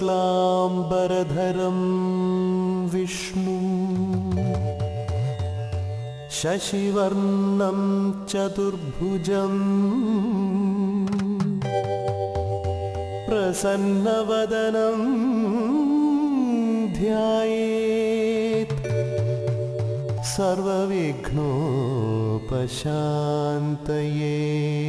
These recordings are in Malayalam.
शुक्लाम्बरधरं विष्णु शशिवर्णं चतुर्भुजं प्रसन्नवदनं ध्यायेत् सर्वविघ्नोपशान्तये।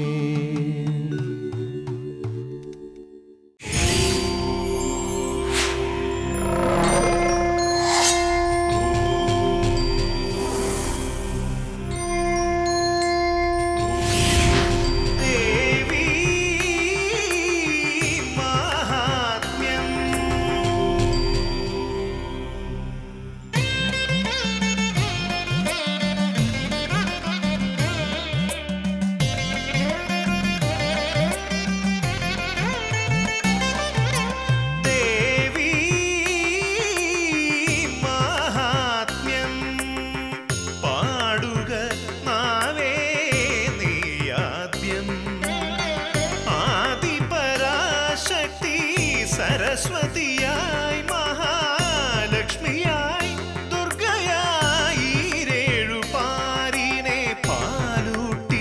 सरस्वतियाई महालक्ष्मियाई दुर्गयाई रेळुपारिने पालूട്ടി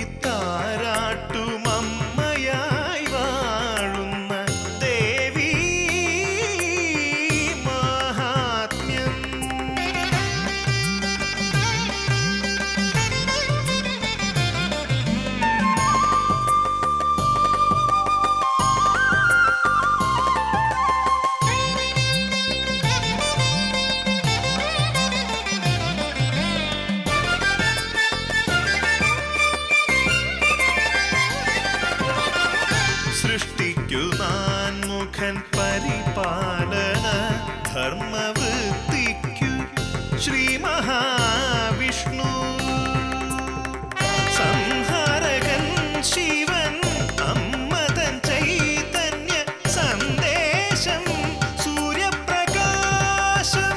താരാട്ടുമമ്മയായി വാഴുന്ന ദേവി മഹാത്മ്യം. സൃഷ്ടിക്കുനാൻമുഖൻ പരിപാലന ധർമ്മവൃത്തിക്കു ശ്രീ മഹാവിഷ്ണു സംഹാരകൻ ശിവൻ അമ്മതൻ ചൈതന്യ സന്ദേശം സൂര്യപ്രകാശം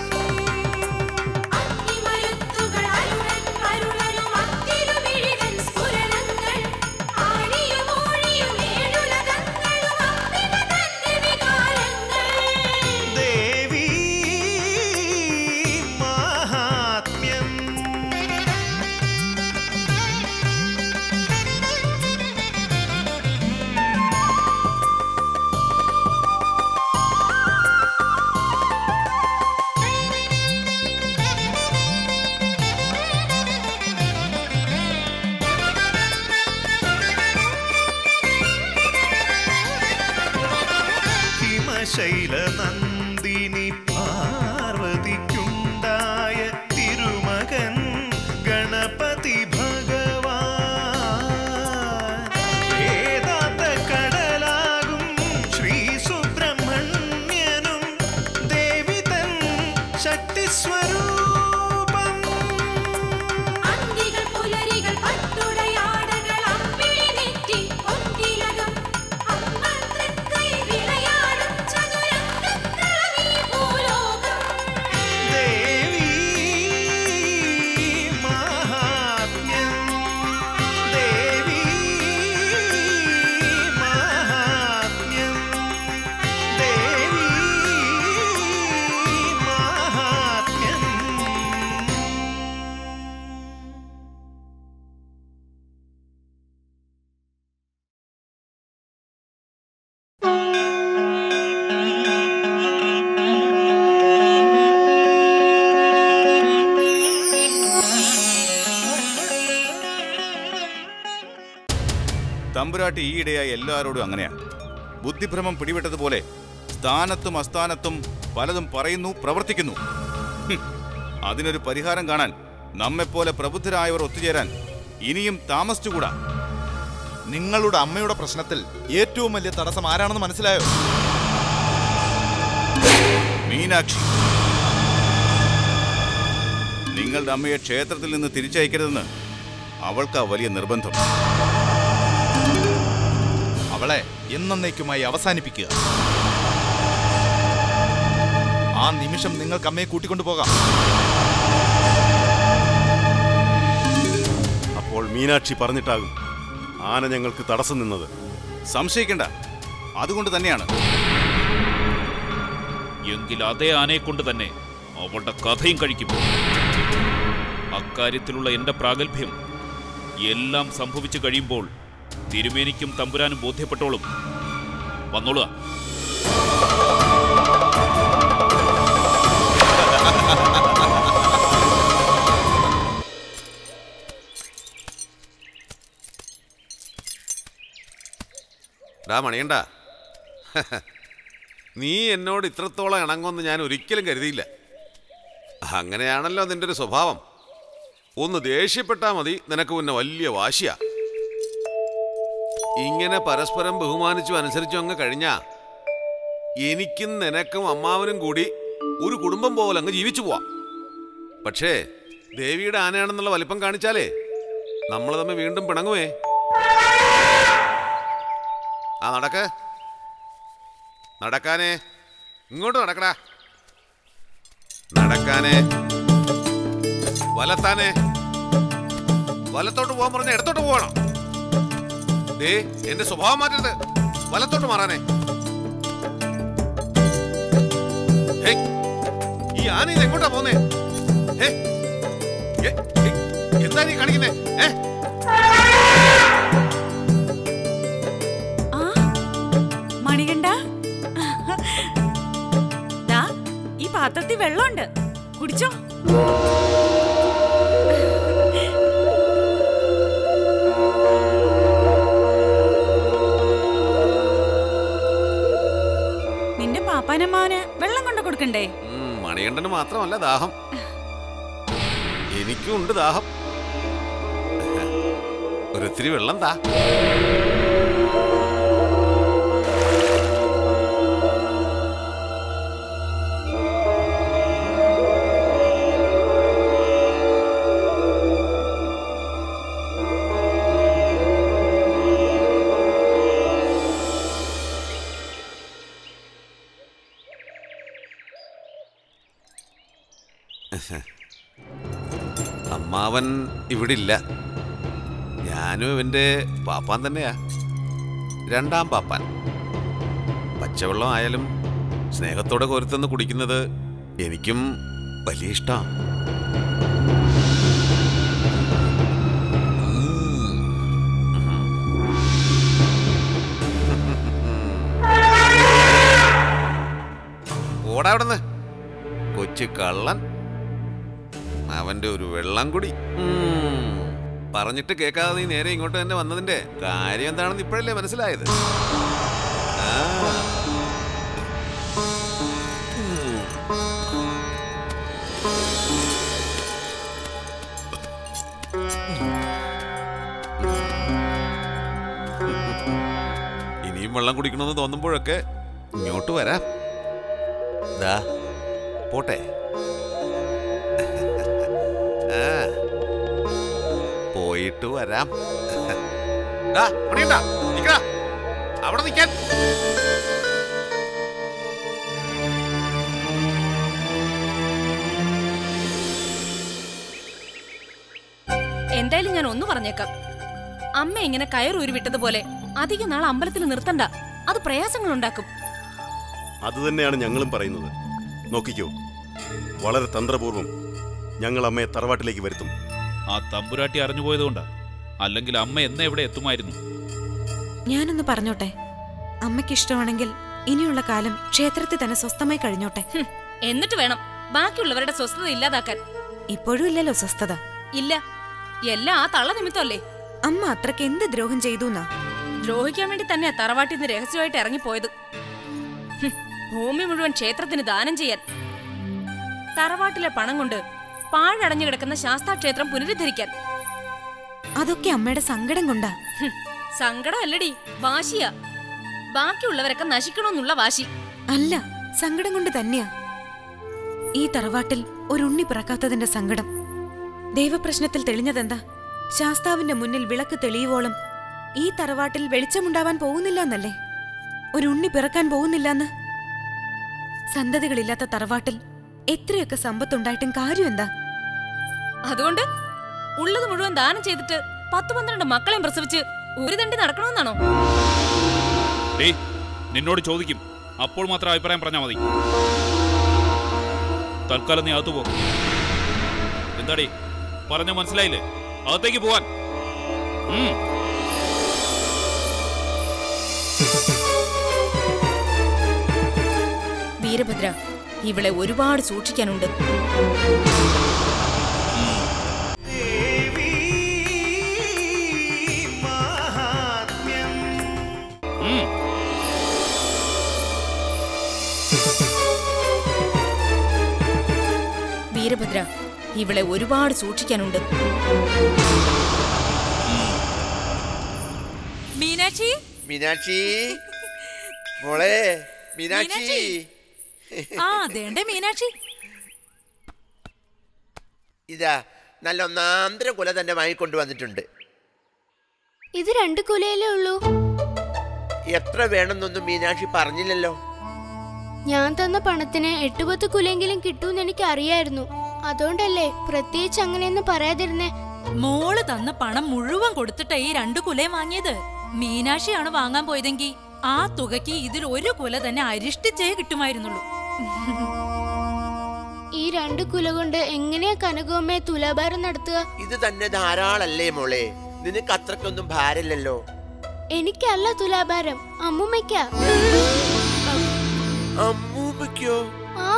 ശൈലനന്ദിനി പാർവതിക്കുണ്ടായ തിരുമകൻ ഗണപതി ഭഗവാൻ വേദാന്ത കടലാകും ശ്രീ സുബ്രഹ്മണ്യനും ദേവി തൻ ശക്തി സ്വരൂപം. തമ്പുരാട്ടി ഈയിടെയായി എല്ലാവരോടും അങ്ങനെയാ. ബുദ്ധിഭ്രമം പിടിവിട്ടതുപോലെ സ്ഥാനത്തും അസ്ഥാനത്തും പലതും പറയുന്നു, പ്രവർത്തിക്കുന്നു. അതിനൊരു പരിഹാരം കാണാൻ നമ്മെപ്പോലെ പ്രബുദ്ധരായവർ ഒത്തുചേരാൻ ഇനിയും താമസിച്ചുകൂടാ. നിങ്ങളുടെ അമ്മയുടെ പ്രശ്നത്തിൽ ഏറ്റവും വലിയ തടസ്സം ആരാണെന്ന് മനസ്സിലായോ? മീനാക്ഷി. നിങ്ങളുടെ അമ്മയെ ക്ഷേത്രത്തിൽ നിന്ന് തിരിച്ചയക്കരുതെന്ന് അവൾക്കാ വലിയ നിർബന്ധം. അവളെ എന്നേക്കുമായി അവസാനിപ്പിക്കുക. ആ നിമിഷം നിങ്ങൾക്ക് അമ്മയെ കൂട്ടിക്കൊണ്ടു പോകാം. അപ്പോൾ മീനാക്ഷി പറഞ്ഞിട്ടാകും ആന ഞങ്ങൾക്ക് തടസ്സം നിന്നത്. സംശയിക്കണ്ട, അതുകൊണ്ട് തന്നെയാണ്. എങ്കിൽ അതേ ആനയെ കൊണ്ട് തന്നെ അവളുടെ കഥയും കഴിക്കും. അക്കാര്യത്തിലുള്ള എന്റെ പ്രാഗൽഭ്യം എല്ലാം സംഭവിച്ചു കഴിയുമ്പോൾ തിരുമേനിക്കും തമ്പുരാനും ബോധ്യപ്പെട്ടോളും. വന്നോളുക. മണിയണ്ട, നീ എന്നോട് ഇത്രത്തോളം ഇണങ്ങുമെന്ന് ഞാൻ ഒരിക്കലും കരുതിയില്ല. അങ്ങനെയാണല്ലോ നിന്റെ ഒരു സ്വഭാവം. ഒന്ന് ദേഷ്യപ്പെട്ടാൽ മതി, നിനക്ക് പിന്നെ വലിയ വാശിയാ. ഇങ്ങനെ പരസ്പരം ബഹുമാനിച്ചും അനുസരിച്ചും അങ്ങ് കഴിഞ്ഞാ എനിക്കും നിനക്കും അമ്മാവനും കൂടി ഒരു കുടുംബം പോലെ അങ്ങ് ജീവിച്ചു പോവാം. പക്ഷേ ദേവിയുടെ ആനയാണെന്നുള്ള വലിപ്പം കാണിച്ചാലേ നമ്മൾ തമ്മിൽ വീണ്ടും പിണങ്ങുവേ. നടക്കാനേ, ഇങ്ങോട്ട് നടക്കടാ. നടക്കാനേ, വലത്താനേ. വലത്തോട്ട് പോകാൻ പറഞ്ഞ ഇടത്തോട്ട് പോകണം. ദേ, എന്റെ സ്വഭാവം മാറ്റരുത്. വലത്തോട്ട് മാറാനേ. ഈ ആന ഇത് എങ്ങോട്ടാ പോന്നേ? എന്താ നീ കാണിക്കുന്നേ? മണികണ്ഠ, ഈ പാത്രത്തിൽ വെള്ളമുണ്ട്, കുടിച്ചോ. നിന്റെ പാപ്പാനമ്മാവന് വെള്ളം കൊണ്ട് കൊടുക്കണ്ടേ? മണികണ്ഠന് മാത്രമല്ല ദാഹം, എനിക്കും ഉണ്ട് ദാഹം. ഒരിത്തിരി വെള്ളം താ. അമ്മാവൻ ഇവിടെ ഇല്ല. ഞാനും ഇവന്റെ പാപ്പാൻ തന്നെയാ, രണ്ടാം പാപ്പാൻ. പച്ചവെള്ളം ആയാലും സ്നേഹത്തോടെ കോരിത്തന്ന് കുടിക്കുന്നത് എനിക്കും വലിയ ഇഷ്ടമാണ്. ഓടാ അവിടുന്ന്, കൊച്ചു കള്ളൻ. അവന്റെ ഒരു വെള്ളം കുടി. പറഞ്ഞിട്ട് കേൾക്കാതെ നീ നേരെ ഇങ്ങോട്ട് തന്നെ വന്നതിന്റെ കാര്യം എന്താണെന്ന് ഇപ്പോഴല്ലേ മനസ്സിലായത്? ഇനിയും വെള്ളം കുടിക്കണമെന്ന് തോന്നുമ്പോഴൊക്കെ ഇങ്ങോട്ട് വരാം. ദാ പോട്ടെ. പോയിട്ട് വരാം. അവിടെ നിൽക്കാൻ. എന്തായാലും ഞാൻ ഒന്ന് പറഞ്ഞേക്കാം, അമ്മ ഇങ്ങനെ കയറൂരി വിട്ടതുപോലെ അധികം നാൾ അമ്പലത്തിൽ നിർത്തണ്ട. അത് പ്രയാസങ്ങൾ ഉണ്ടാക്കും. അത് തന്നെയാണ് ഞങ്ങളും പറയുന്നത്. നോക്കിക്കോ, വളരെ തന്ത്രപൂർവം ഞങ്ങൾ അമ്മയെ തറവാട്ടിലേക്ക് വരുത്തും. ആ തമ്പുരാട്ടി അറിഞ്ഞുപോയതുകൊണ്ടാ, അല്ലെങ്കിൽ അമ്മ എന്നെ എവിടെ എത്തുമായിരുന്നു. ഞാനൊന്ന് പറഞ്ഞോട്ടെ, അമ്മയ്ക്ക് ഇഷ്ടമാണെങ്കിൽ ഇനിയുള്ള കാലം ക്ഷേത്രത്തിൽ തന്നെ സ്വസ്ഥമായി കഴിഞ്ഞോട്ടെ. എന്നിട്ട് വേണം ബാക്കിയുള്ളവരുടെ സ്വസ്ഥത ഇല്ലാതാക്കാൻ. ഇപ്പോഴും ഇല്ലല്ലോ സ്വസ്ഥത. ഇല്ല, എല്ലാം ആ തള്ള നിമിത്തമല്ലേ. അമ്മ അത്രക്ക് എന്ത് ദ്രോഹം ചെയ്തു? ദ്രോഹിക്കാൻ വേണ്ടി തന്നെയാ തറവാട്ടിൽ നിന്ന് രഹസ്യമായിട്ട് ഇറങ്ങിപ്പോയത്. ഭൂമി മുഴുവൻ ക്ഷേത്രത്തിന് ദാനം ചെയ്യാൻ. തറവാട്ടിലെ പണം കൊണ്ട് പാഴടഞ്ഞു കിടക്കുന്ന ശാസ്താക്ഷേത്രം പുനരുദ്ധരിക്കാൻ. അതൊക്കെ അമ്മയുടെ സങ്കടം കൊണ്ടാ. സങ്കടം അല്ലടി, വാശിയാ. ബാക്കിയുള്ളവരൊക്കെ നശിക്കണമെന്നുള്ള വാശി. അല്ല, സങ്കടം കൊണ്ട് തന്നെയാ. ഈ തറവാട്ടിൽ ഒരു ഉണ്ണി പിറക്കാത്തതിന്റെ സങ്കടം. ദൈവപ്രശ്നത്തിൽ തെളിഞ്ഞതെന്താ? ശാസ്താവിന്റെ മുന്നിൽ വിളക്ക് തെളിയുവോളം ഈ തറവാട്ടിൽ വെളിച്ചമുണ്ടാവാൻ പോകുന്നില്ല എന്നല്ലേ? ഒരു ഉണ്ണി പിറക്കാൻ പോകുന്നില്ലെന്ന്. സന്തതികളില്ലാത്ത തറവാട്ടിൽ എത്രയൊക്കെ സമ്പത്തുണ്ടായിട്ടും കാര്യം എന്താ? അതുകൊണ്ട് ഉള്ളത് മുഴുവൻ ദാനം ചെയ്തിട്ട് 10-12 മക്കളെയും പ്രസവിച്ച് ഒരു തണ്ടി നടക്കണമെന്നാണോ? നിന്നോട് ചോദിക്കും, അപ്പോൾ മാത്രം അഭിപ്രായം പറഞ്ഞാൽ മതി. തൽക്കാലം നീ അകത്തു പോ. എന്താടി പറഞ്ഞ മനസ്സിലായില്ലേ? അകത്തേക്ക് പോവാൻ. വീരഭദ്ര, ഇവളെ ഒരുപാട് സൂക്ഷിക്കാനുണ്ട്. വീരഭദ്ര, ഇവളെ ഒരുപാട് സൂക്ഷിക്കാനുണ്ട്. മീനാക്ഷി, മീനാക്ഷി മോളെ, മീനാക്ഷി. അതേണ്ടേ മീനാക്ഷി. ഇതാ നല്ല ഒന്നാന്തര കുല തന്നെ വാങ്ങിക്കൊണ്ടുവന്നിട്ടുണ്ട്. ഇത് 2 കുലയിലേ ഉള്ളൂ. എത്ര വേണമെന്നൊന്നും മീനാക്ഷി പറഞ്ഞില്ലല്ലോ. ഞാൻ തന്ന പണത്തിന് 8-10 കുലെങ്കിലും കിട്ടൂന്ന് എനിക്ക് അറിയായിരുന്നു. അതുകൊണ്ടല്ലേ പ്രത്യേകിച്ച് അങ്ങനെയൊന്നും പറയാതിരുന്നേ. മോള് തന്ന പണം മുഴുവൻ കൊടുത്തിട്ടാ ഈ 2 കുലയും വാങ്ങിയത്. മീനാക്ഷിയാണ് വാങ്ങാൻ പോയതെങ്കിൽ ആ തുകയ്ക്ക് ഇതിൽ 1 കുല തന്നെ അരിഷ്ടിച്ചേ കിട്ടുമായിരുന്നുള്ളൂ. ഈ 2 കുല കൊണ്ട് എങ്ങനെയാ കനകമ്മയെ തുലാഭാരം നടത്തുക? ഇത് തന്നെ ധാരാളല്ലേ മോളെ? നിനക്ക് അത്രക്കൊന്നും ഭാരമില്ലല്ലോ. എനിക്കല്ല തുലാഭാരം, അമ്മൂമ്മയ്ക്കാ. അമ്മൂമ്മയ്ക്കോ? ആ,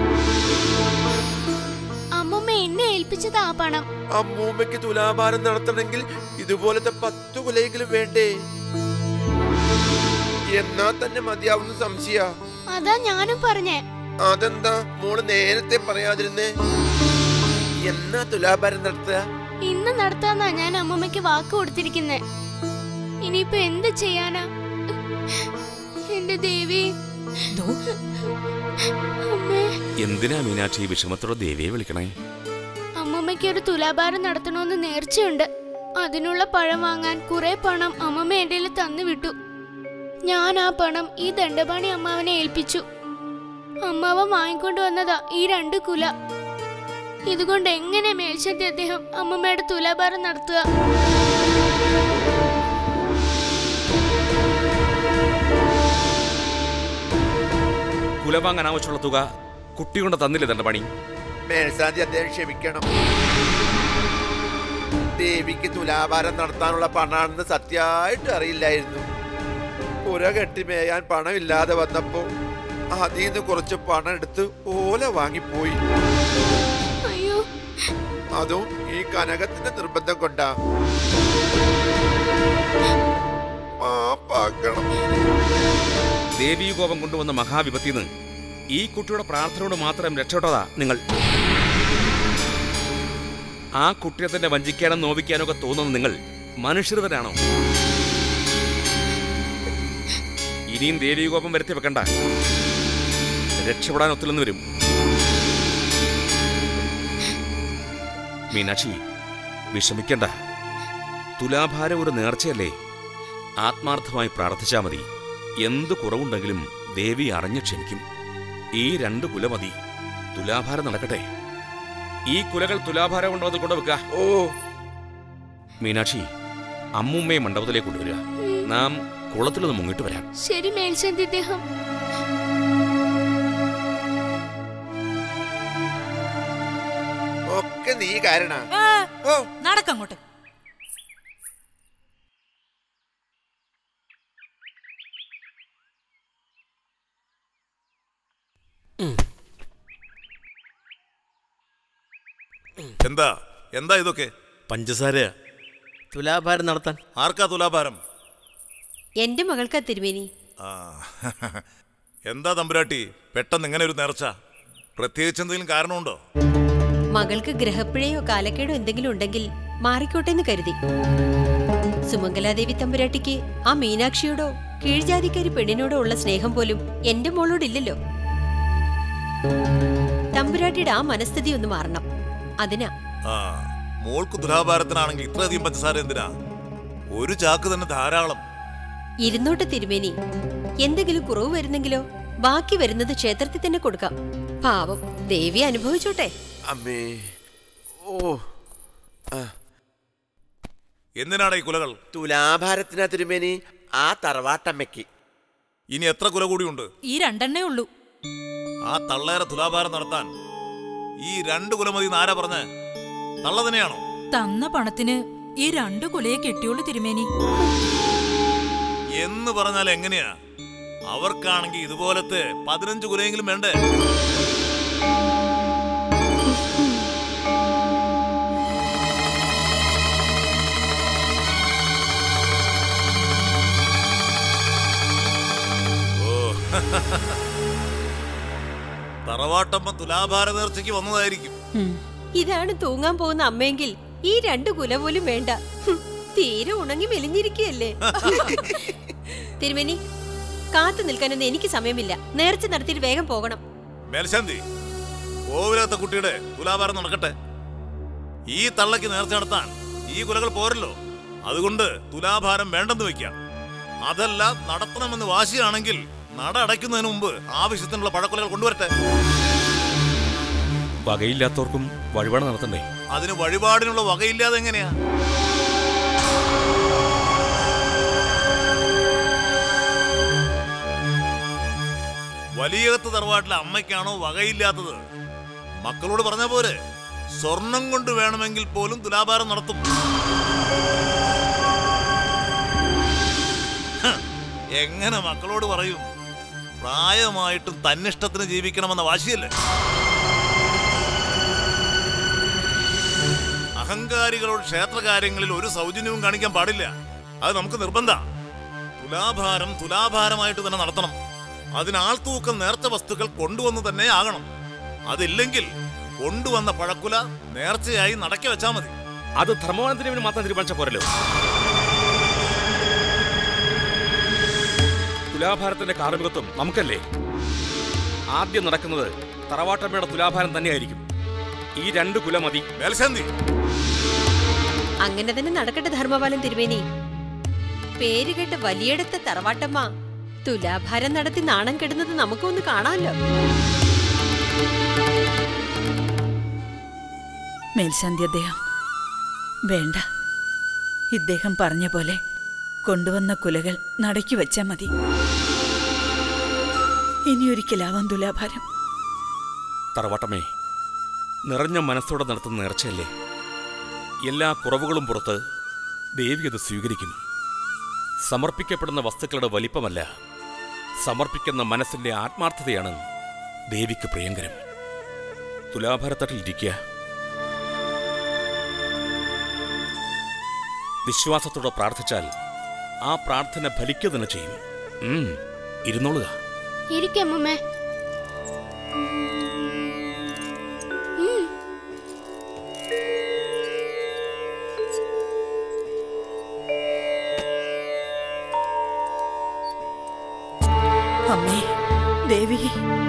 അമ്മൂമ്മ എന്നെ ഏൽപ്പിച്ചതാ ആ പണം. അമ്മൂമ്മയ്ക്ക് തുലാഭാരം നടത്തണമെങ്കിൽ ഇതുപോലത്തെ 10 കുലയെങ്കിലും വേണ്ടേ? എന്നാ തന്നെ മതിയാവുന്ന സംശയ. അതാ ഞാനും പറഞ്ഞേ. അതെന്താ മോള് നേരത്തെ പറയാതിരുന്നേ? എന്നാ തുലാഭാരം നടത്തുക? ഇന്ന് നടത്താന്നാ ഞാൻ അമ്മൂമ്മയ്ക്ക് വാക്ക് കൊടുത്തിരിക്കുന്നേ. ഇനിയിപ്പോ എന്ത് ചെയ്യാനാ? എന്റെ ദേവി. എന്തിനാ മീനാക്ഷി വിഷമത്തോടെ ദേവിയെ വിളിക്കണേ? അമ്മൂമ്മയ്ക്ക് ഒരു തുലാഭാരം നടത്തണമെന്ന് നേർച്ചയുണ്ട്. അതിനുള്ള പഴം വാങ്ങാൻ കുറെ പണം അമ്മമ്മ എന്റെ തന്നു വിട്ടു. ഞാൻ ആ പണം ഈ ദണ്ഡപാണി അമ്മാവനെ ഏൽപ്പിച്ചു. അമ്മാവൻ വാങ്ങിക്കൊണ്ട് വന്നതാ ഈ 2 കുല. ഇതുകൊണ്ട് എങ്ങനെ മേൽശാന്തി അദ്ദേഹം അമ്മമ്മയുടെ തുലാഭാരം നടത്തുക? കുല വാങ്ങാൻ ആവശ്യമുള്ള തുക കുട്ടി കൊണ്ട് തന്നില്ലേ ദണ്ഡപാണി? മേൽശാന്തി അദ്ദേഹം ക്ഷമിക്കണം. ദേവിക്ക് തുലാഭാരം നടത്താനുള്ള പണാണെന്ന് സത്യമായിട്ട് അറിയില്ലായിരുന്നു. പുര കെട്ടി മേയാൻ പണമില്ലാതെ വന്നപ്പോ അതിന്ന് കുറച്ച് പണം എടുത്ത് ഓല വാങ്ങിപ്പോയി. അയ്യോ, അതും ഈ കനകത്തിന്റെ നിർബന്ധം കൊണ്ടാ. ദേവീകോപം കൊണ്ടുവന്ന മഹാവിപത്തിന്ന് ഈ കുട്ടിയുടെ പ്രാർത്ഥനയോട് മാത്രം രക്ഷപ്പെട്ടതാ നിങ്ങൾ. ആ കുട്ടിയെ തന്നെ വഞ്ചിക്കാനും നോവിക്കാനും ഒക്കെ തോന്നുന്നത് നിങ്ങൾ മനുഷ്യർ തന്നെയാണോ? ഇനിയും ദേവീകോപം വരുത്തി വെക്കണ്ട. രക്ഷപ്പെടാൻ ഒത്തില്ലെന്ന് വരും. മീനാക്ഷി, വിഷമിക്കണ്ട. തുലാഭാരം ഒരു നേർച്ചയല്ലേ? ആത്മാർത്ഥമായി പ്രാർത്ഥിച്ചാൽ മതി. എന്ത് കുറവുണ്ടെങ്കിലും ദേവി അറിഞ്ഞു ക്ഷമിക്കും. ഈ 2 കുല മതി. തുലാഭാരം നടക്കട്ടെ. ഈ കുലകൾ തുലാഭാരം കൊണ്ടോ അത് കൊണ്ടുവെക്ക. ഓ മീനാക്ഷി, അമ്മൂമ്മയെ മണ്ഡപത്തിലേക്ക് കൊണ്ടുവരിക. നാം കുളത്തിലൊന്ന് മുങ്ങിട്ട് വരാം. ശരി മേൽശാന്തി അദ്ദേഹം. ഒക്കെ നീ കാരണ. നടക്കങ്ങോട്ട്. എന്താ എന്താ ഇതൊക്കെ? പഞ്ചസാര തുലാഭാരം നടത്താൻ. ആർക്കാ തുലാഭാരം? എന്റെ മകൾക്കാ തിരുമേനി. എന്താ തമ്പുരാട്ടി പെട്ടെന്ന് ഇങ്ങനെ ഒരു നേർച്ച? പ്രത്യേകിച്ച് എന്തെങ്കിലും കാരണമുണ്ടോ? മകൾക്ക് ഗ്രഹപ്പിഴയോ കാലക്കേടോ എന്തെങ്കിലും ഉണ്ടെങ്കിൽ മാറിക്കോട്ടെ എന്ന് കരുതി. സുമംഗലാദേവി തമ്പുരാട്ടിക്ക് ആ മീനാക്ഷിയോടോ കീഴ്ജാതിക്കാരി പെണ്ണിനോടോ ഉള്ള സ്നേഹം പോലും എന്റെ മോളോടില്ലല്ലോ. തമ്പുരാട്ടിയുടെ ആ മനസ്ഥിതി ഒന്ന് മാറണം. അതിനാ. മോൾക്ക് തുലാഭാരത്തിനാണെങ്കിൽ ഇത്രയധികം പഞ്ചസാര എന്തിനാ? ഒരു ചാക്ക് തന്നെ ധാരാളം. ഇരുന്നോട്ട് തിരുമേനി. എന്തെങ്കിലും കുറവ് വരുന്നെങ്കിലോ ബാക്കി വരുന്നത് ക്ഷേത്രത്തിൽ തന്നെ കൊടുക്കാം. പാവം ദേവി അനുഭവിച്ചോട്ടെ. അമ്മേ, ഓ എന്തിനാണ് ഈ കുലകൾ? തുലാഭാരത്തിനാ തിരുമേനി, ആ തറവാട്ടമ്മയ്ക്ക്. ഇനി എത്ര കുല കൂടിയുണ്ട്? ഈ 2 ഉള്ളൂ. ആ തള്ളേറെ തുലാഭാരം നടത്താൻ ഈ 2 കുലമതി ആരാ പറഞ്ഞ തള്ള തന്നെയാണോ? തന്ന പണത്തിന് ഈ 2 കുലയെ കിട്ടിയുള്ളൂ തിരുമേനി. എന്ന് പറഞ്ഞാൽ എങ്ങനെയാ? അവർക്കാണെങ്കിൽ ഇതുപോലത്തെ 15 കുലയെങ്കിലും വേണ്ടേ? തറവാട്ടമ്മ തുലാഭാര നേർച്ചയ്ക്ക് വന്നതായിരിക്കും. ഇതാണ് തൂങ്ങാൻ പോകുന്ന അമ്മയെങ്കിൽ ഈ 2 കുല പോലും വേണ്ട. തീരെ ഉണങ്ങി മെലിഞ്ഞിരിക്കുകയല്ലേ. തിരുമേനി, കാത്തു നിൽക്കാനൊന്നും എനിക്ക് സമയമില്ല. നേർച്ച നടത്തിയിട്ട് വേഗം പോകണം. മേൽശാന്തി, കോവിലത്തെ കുട്ടിയുടെ തുലാഭാരം നടക്കട്ടെ. ഈ തള്ളക്ക് നേർച്ച നടത്താൻ ഈ കുലകൾ പോരല്ലോ. അതുകൊണ്ട് തുലാഭാരം വേണ്ടെന്ന് വെക്കാം. അതല്ല, നടത്തണമെന്ന് വാശിയാണെങ്കിൽ നട അടയ്ക്കുന്നതിന് മുമ്പ് ആവശ്യത്തിനുള്ള പഴക്കൊലകൾ കൊണ്ടുവരട്ടെ. വകയില്ലാത്തവർക്കും വഴിപാട് നടത്തണ്ടേ? അതിന് വഴിപാടിനുള്ള വകയില്ലാതെ എങ്ങനെയാ? വലിയകത്ത് തറവാട്ടിലെ അമ്മയ്ക്കാണോ വകയില്ലാത്തത്? മക്കളോട് പറഞ്ഞ പോരെ, സ്വർണം കൊണ്ട് വേണമെങ്കിൽ പോലും തുലാഭാരം നടത്തും. എങ്ങനെ മക്കളോട് പറയും? പ്രായമായിട്ടും തന്നിഷ്ടത്തിന് ജീവിക്കണമെന്ന വാശിയല്ലേ? അഹങ്കാരികളോട് ക്ഷേത്രകാര്യങ്ങളിൽ ഒരു സൗജന്യവും കാണിക്കാൻ പാടില്ല. അത് നമുക്ക് നിർബന്ധം. തുലാഭാരം തുലാഭാരമായിട്ട് തന്നെ നടത്തണം. അതിനാൾ തൂക്കം നേർച്ച വസ്തുക്കൾ കൊണ്ടുവന്ന് തന്നെ ആകണം. അതില്ലെങ്കിൽ കൊണ്ടുവന്ന പഴക്കുല നേർച്ചയായി നടക്കി വെച്ചാൽ മതി. അത് ധർമ്മവാനത്തിന് മാത്രം തീരുമാനിച്ച പോരല്ലോ. തുലാഭാരത്തിന്റെ കാർമികത്വം നമുക്കല്ലേ? ആദ്യം നടക്കുന്നത് തറവാട്ടമ്മയുടെ തുലാഭാരം തന്നെയായിരിക്കും. ഈ 2 കുല മതി. മേൽശാന്തി, അങ്ങനെ തന്നെ നടക്കട്ടെ ധർമ്മപാലൻ തിരുമേനി. പേരുകെട്ട വലിയടത്തെ തറവാട്ടമ്മ തുലാഭാരം നടത്തി നാണം കെടുന്നത് നമുക്കൊന്ന് കാണാമല്ലോ. മേൽശാന്തി അദ്ദേഹം വേണ്ട. ഇദ്ദേഹം പറഞ്ഞ പോലെ കൊണ്ടുവന്ന കുലകൾ നടക്കി വെച്ചാ മതി. ഇനിയൊരിക്കലാവാം തുലാഭാരം. തറവാട്ടമ്മേ, നിറഞ്ഞ മനസ്സോടെ നടത്തുന്ന നേർച്ചയല്ലേ. എല്ലാ കുറവുകളും പുറത്ത് ദേവി അത് സ്വീകരിക്കും. സമർപ്പിക്കപ്പെടുന്ന വസ്തുക്കളുടെ വലിപ്പമല്ല, സമർപ്പിക്കുന്ന മനസ്സിന്റെ ആത്മാർത്ഥതയാണ് ദേവിക്ക് പ്രിയങ്കരം. തുലാഭാരത്തട്ടിലിരിക്കുക. വിശ്വാസത്തോടെ പ്രാർത്ഥിച്ചാൽ ആ പ്രാർത്ഥന ഫലിക്കുക തന്നെ ചെയ്യും. ഇരുന്നോളുക. ഇരിക്കമ്മേ. അമ്മേ ദേവി,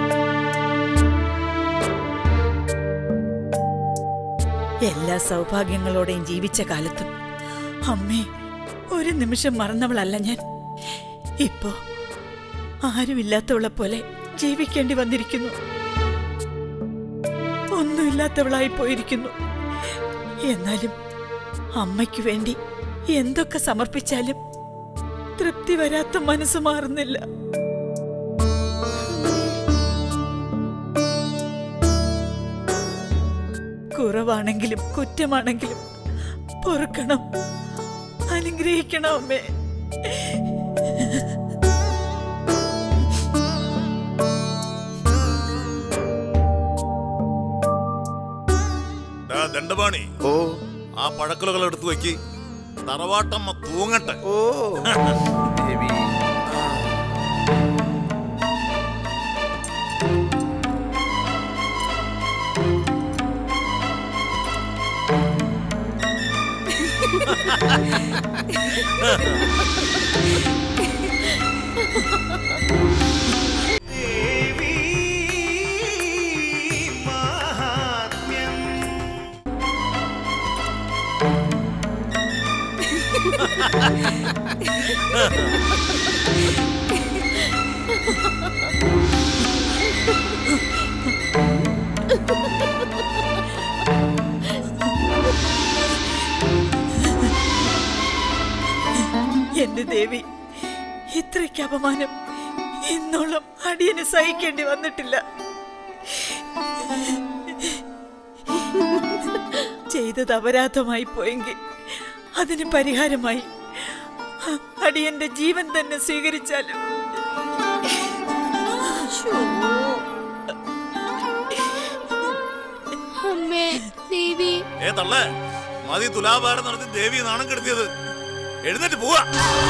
എല്ലാ സൗഭാഗ്യങ്ങളോടെയും ജീവിച്ച കാലത്തും അമ്മേ ഒരു നിമിഷം മറന്നവളല്ല ഞാൻ. ഇപ്പോ ആരുമില്ലാത്തവളെ പോലെ ജീവിക്കേണ്ടി വന്നിരിക്കുന്നു. ഒന്നുമില്ലാത്തവളായി പോയിരിക്കുന്നു. എന്നാലും അമ്മയ്ക്ക് വേണ്ടി എന്തൊക്കെ സമർപ്പിച്ചാലും തൃപ്തി വരാത്ത മനസ്സ് മാറുന്നില്ല. കുറവാണെങ്കിലും കുറ്റമാണെങ്കിലും പൊറുക്കണം, അനുഗ്രഹിക്കണം അമ്മേ. ദണ്ഡപാണി, ആ പഴക്കുലകൾ എടുത്തു വെക്കി. തറവാട്ടമ്മ തൂങ്ങട്ടെ. എന്റെ ദേവി, ഇത്രയ്ക്ക് അപമാനം ഇന്നോളം അടിയന് സഹിക്കേണ്ടി വന്നിട്ടില്ല. ചെയ്തത് അപരാധമായി പോയെങ്കിൽ അതിന് പരിഹാരമായി അടിയന്റെ ജീവൻ തന്നെ സ്വീകരിച്ചാലും. അമ്മേ, ദേവി. മതി തുലാഭാരം നടത്തി ദേവി നാണം കെടുത്തിയത്. എഴുന്നേറ്റ് പോവാ.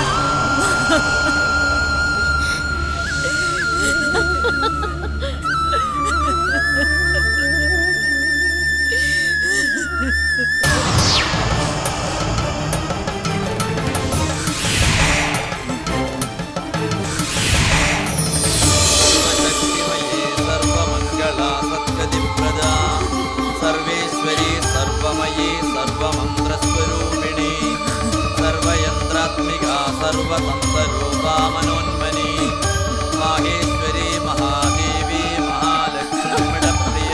സർവേശ്വരി സർവമയീ സർവമന്ത്രസ്വരൂപിണി സർവയന്ത്രാത്മിക സർവതന്ത്രരൂപാ മനോന്മനി മാഹേശ്വരി മഹാദേവി മഹാലക്ഷ്മിടപ്രിയ.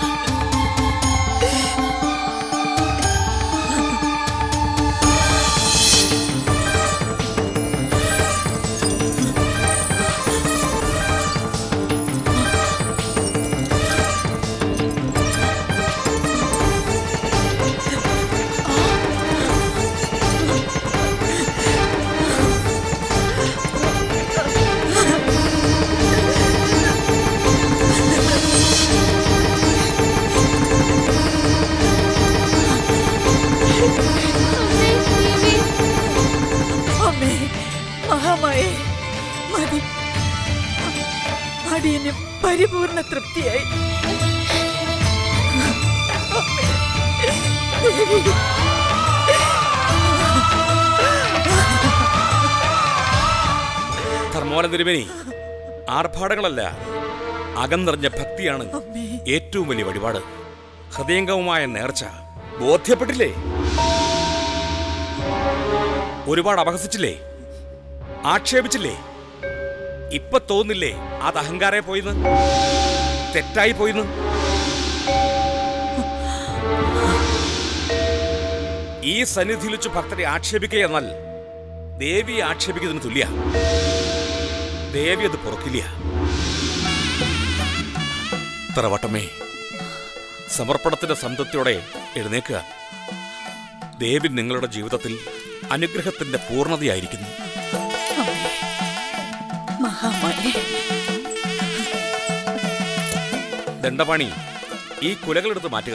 അമ്മേ, മഹാമായേ, മതി. അടിയന് പരിപൂർണ തൃപ്തിയായി. ധർമ്മവനം തിരുമേനി, ആർഭാടങ്ങളല്ല, അകം നിറഞ്ഞ ഭക്തിയാണ് ഏറ്റവും വലിയ വഴിപാട്. ഹൃദയംഗവുമായ നേർച്ച. ബോധ്യപ്പെട്ടില്ലേ? ഒരുപാട് അപഹസിച്ചില്ലേ? ആക്ഷേപിച്ചില്ലേ? ഇപ്പൊ തോന്നില്ലേ അത് അഹങ്കാരെ പോയിന്ന്, തെറ്റായി പോയിന്ന്? ഈ സന്നിധിയിൽ വെച്ച് ഭക്തരെ ആക്ഷേപിക്കുക എന്നാൽ ദേവിയെ ആക്ഷേപിക്കുന്നതിന് തുല്യ. ദേവി അത് പൊറുക്കില്ല. തറവട്ടമേ, സമർപ്പണത്തിന്റെ സംതൃപ്തിയോടെ എഴുന്നേക്കുക. ദേവി നിങ്ങളുടെ ജീവിതത്തിൽ അനുഗ്രഹത്തിന്റെ പൂർണ്ണതയായിരിക്കുന്നു. ദണ്ഡപാണി, ഈ കുലകളെടുത്ത് മാറ്റുക.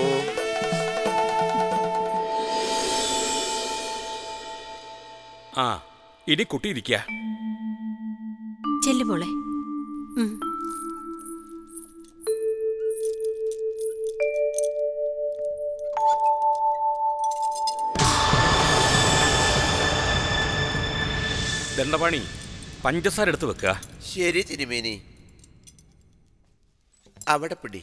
ആ, ഇനി കുട്ടിയിരിക്കുക. ചെല്ലുമോളെ. ദണ്ഡപാണി, പഞ്ചസാര എടുത്ത് വെക്കുക. ശരി തിരുമേനി. അവിടെ പിടി.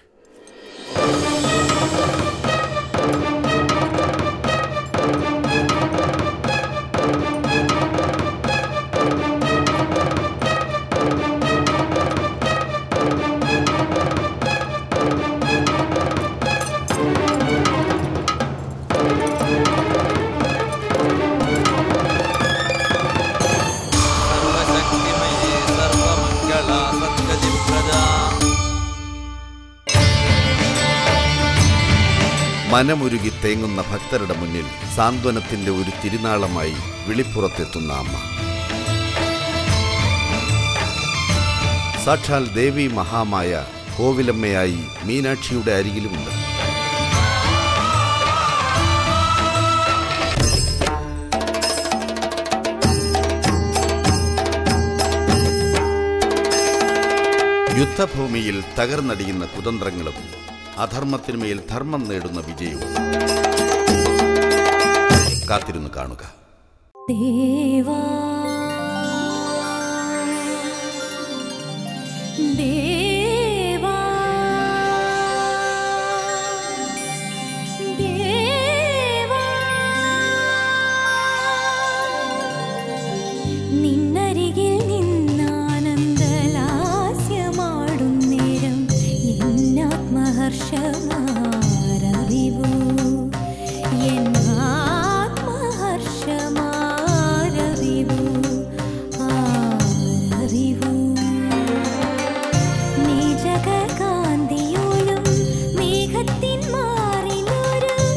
മനമുരുകി തേങ്ങുന്ന ഭക്തരുടെ മുന്നിൽ സാന്ത്വനത്തിന്റെ ഒരു തിരുനാളമായി വിളിപ്പുറത്തെത്തുന്ന അമ്മ. സാക്ഷാൽ ദേവി മഹാമായ കോവിലമ്മയായി മീനാക്ഷിയുടെ അരികിലുമുണ്ട്. യുദ്ധഭൂമിയിൽ തകർന്നടിയുന്ന കുതന്ത്രങ്ങളും അധർമ്മത്തിനുമേൽ ധർമ്മം നേടുന്ന വിജയവും കാത്തിരുന്ന് കാണുക. ദേവാ ദേവാ ദേവാ, നിന്നരികിൽ നിന്നാനന്ദലാസ്യമാടും നേരം എന്നാത്മഹർഷമാരറിവൂ, എന്നാത്മഹർഷമാരറിവൂ, ആരറിവൂ. നീ ജഗകാന്തിയോലും മേഘത്തിൻ മാറിലൊരു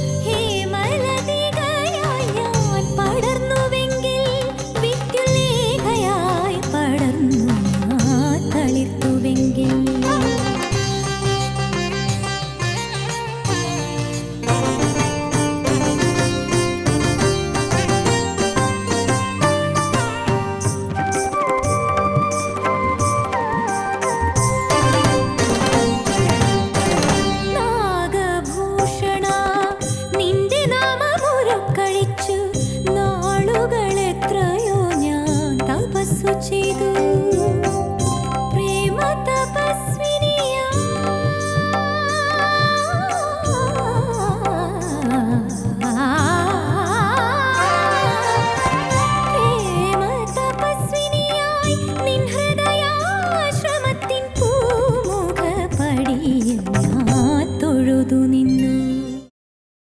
ചെയ്തു